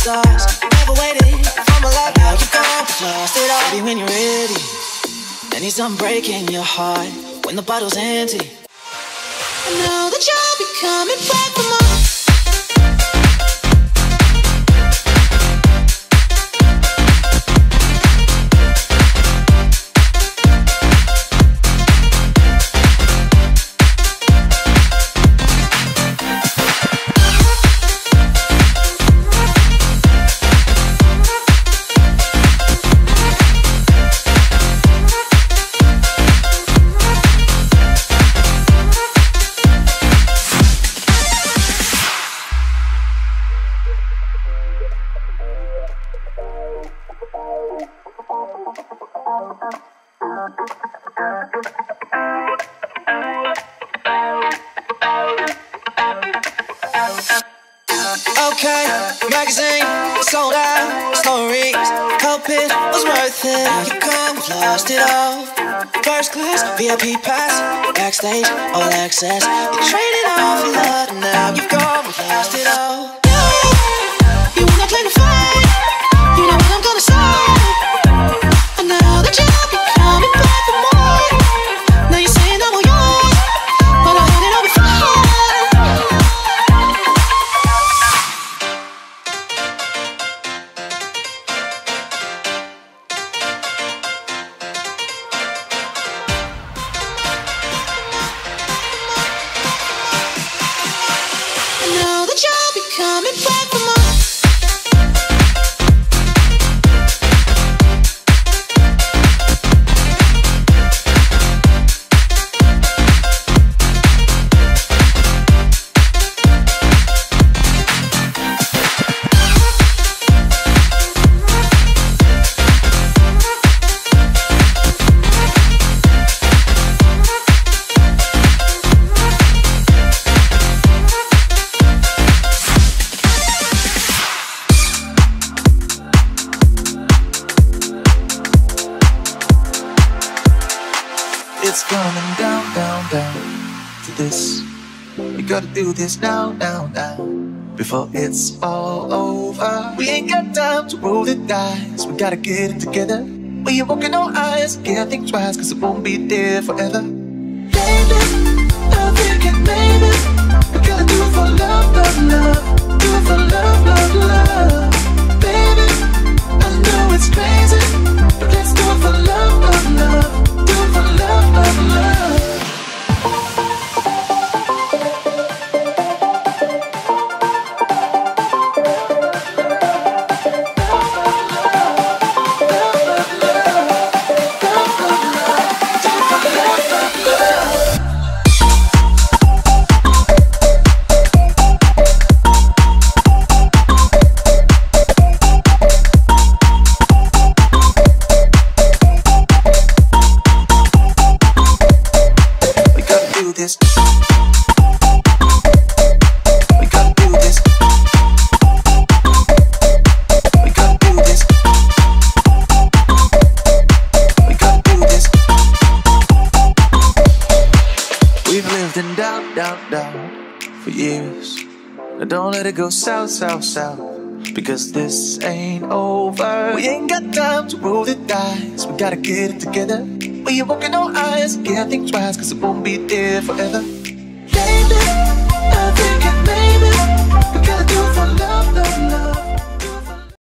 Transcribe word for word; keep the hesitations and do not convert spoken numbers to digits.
stars. Never waited for my love, now you gone, lost it all. Baby, when you're ready, I need something breaking your heart when the bottle's empty. I know that you'll be coming back for more. Okay, magazine, sold out, stories, hope it was worth it. Now you come, lost it all. First class, V I P pass, backstage, all access. You traded all for love, and now you've gone, lost it all. You, you wanna play the fight, you know what I'm gonna say. I know that you'll be coming back for more. Now you're saying I'm all yours, but I had it all before. Coming back for more. It's coming down, down, down to this. We gotta do this now, now, now, before it's all over. We ain't got time to roll the dice. We gotta get it together. When you're walking on ice, can't think twice, cause it won't be there forever. Baby, I'm thinking maybe we gotta do it for love, love, love. Do it for love, love, love. Baby, I know it's crazy, but let's do it for love, love, love. Do it for love, love, love. Don't let it go south, south, south, because this ain't over. We ain't got time to roll the dice. We gotta get it together. When you're walking on ice, can't think twice, cause it won't be there forever. Baby,